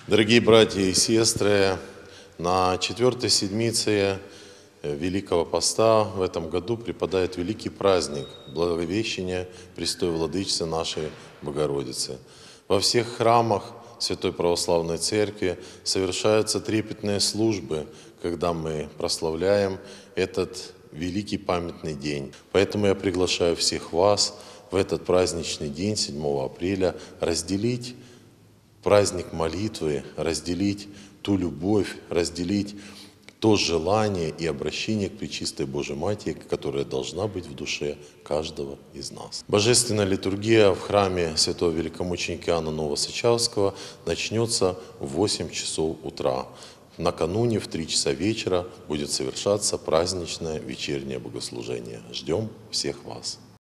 Дорогие братья и сестры, на 4-й седмице Великого Поста в этом году припадает великий праздник Благовещения Престой Владычицы нашей Богородицы. Во всех храмах Святой Православной Церкви совершаются трепетные службы, когда мы прославляем этот великий памятный день. Поэтому я приглашаю всех вас в этот праздничный день, 7 апреля, разделить праздник молитвы, разделить ту любовь, разделить то желание и обращение к Пречистой Божьей Матери, которая должна быть в душе каждого из нас. Божественная литургия в храме святого великомученика Иоанна Новосочавского начнется в 8 часов утра. Накануне в 3 часа вечера будет совершаться праздничное вечернее богослужение. Ждем всех вас.